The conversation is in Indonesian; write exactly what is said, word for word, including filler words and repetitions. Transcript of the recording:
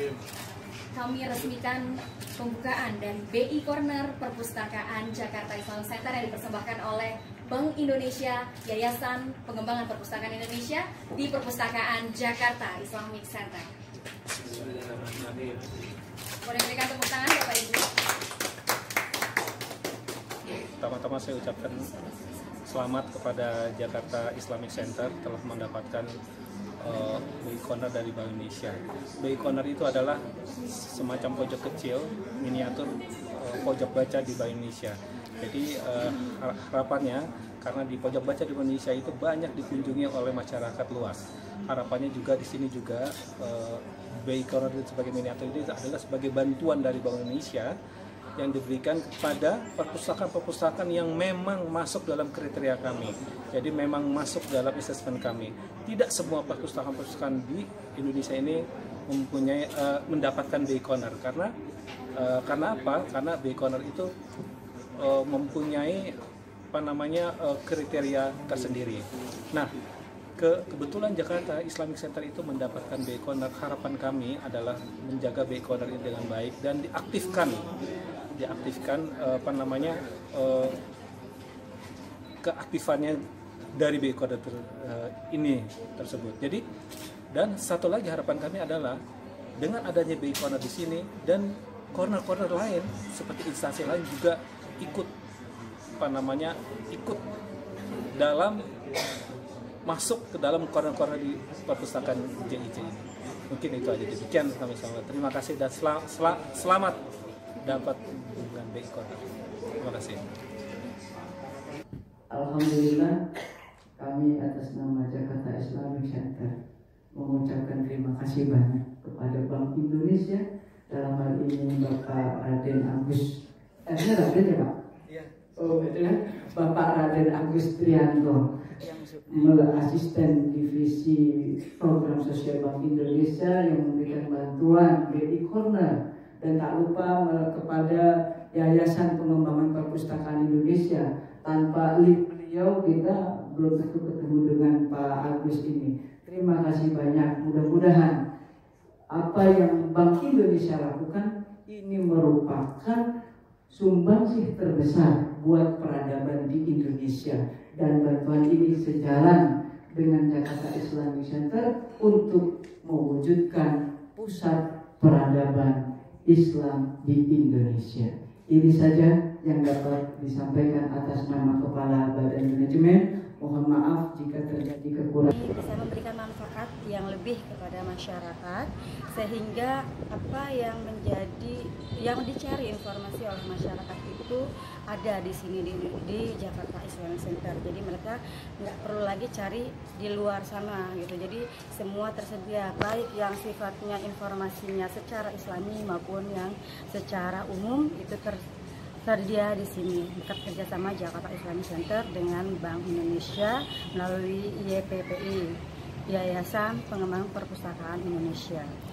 kami resmikan pembukaan dari B I Corner Perpustakaan Jakarta Islamic Center yang dipersembahkan oleh Bank Indonesia, Yayasan Pengembangan Perpustakaan Indonesia di Perpustakaan Jakarta Islamic Center. Boleh berikan tepuk tangan Bapak Ibu. Pertama-tama saya ucapkan selamat kepada Jakarta Islamic Center telah mendapatkan uh, B I Corner dari Bank Indonesia. B I Corner itu adalah semacam pojok kecil, miniatur uh, pojok baca di Bank Indonesia. Jadi uh, harapannya, karena di pojok baca di Indonesia itu banyak dikunjungi oleh masyarakat luas. Harapannya juga di sini juga uh, B I Corner itu sebagai miniatur ini adalah sebagai bantuan dari Bank Indonesia yang diberikan kepada perpustakaan-perpustakaan yang memang masuk dalam kriteria kami. Jadi memang masuk dalam asesmen kami. Tidak semua perpustakaan-perpustakaan di Indonesia ini mempunyai uh, mendapatkan B I Corner karena uh, karena apa? Karena B I Corner itu uh, mempunyai apa namanya uh, kriteria tersendiri. Nah, ke kebetulan Jakarta Islamic Center itu mendapatkan B I Corner. Harapan kami adalah menjaga B I Corner ini dengan baik dan diaktifkan diaktifkan apa namanya uh, keaktifannya dari B I Corner ter, uh, ini tersebut. Jadi dan satu lagi harapan kami adalah dengan adanya B I Corner di sini dan corner-corner lain seperti instansi lain juga ikut apa namanya ikut dalam masuk ke dalam corner-corner di perpustakaan J I C ini. Mungkin itu aja. Demikian kami selamat. Terima kasih dan sel sel selamat dapat dengan B I Corner. Terima kasih. Alhamdulillah, kami atas nama Jakarta Islamic Center mengucapkan terima kasih banyak kepada Bank Indonesia, dalam hal ini Bapak Raden Agus. Eh, ini Raden ya Pak? Iya. Oh, betul ya. Bapak Raden Agus Trianto, asisten divisi program sosial Bank Indonesia yang memberikan bantuan B I Corner. Dan tak lupa kepada Yayasan Pengembangan Perpustakaan Indonesia. Tanpa link beliau kita belum tentu ketemu dengan Pak Agus ini. Terima kasih banyak. Mudah-mudahan apa yang Bank Indonesia lakukan ini merupakan sumbangsih terbesar buat peradaban di Indonesia. Dan bantuan ini sejalan dengan Jakarta Islamic Center untuk mewujudkan pusat peradaban Islam di Indonesia. Ini saja yang dapat disampaikan atas nama Kepala Badan Manajemen. Mohon maaf jika terjadi kekurangan. Bisa memberikan manfaat yang lebih kepada masyarakat sehingga apa yang menjadi yang dicari informasi oleh masyarakat itu ada di sini di, di Jakarta Islamic Center. Jadi mereka nggak perlu lagi cari di luar sana gitu. Jadi semua tersedia, baik yang sifatnya informasinya secara Islami maupun yang secara umum itu ter tersedia di sini. Kerjasama Jakarta Islamic Center dengan Bank Indonesia melalui Y P P I, Yayasan Pengembangan Perpustakaan Indonesia.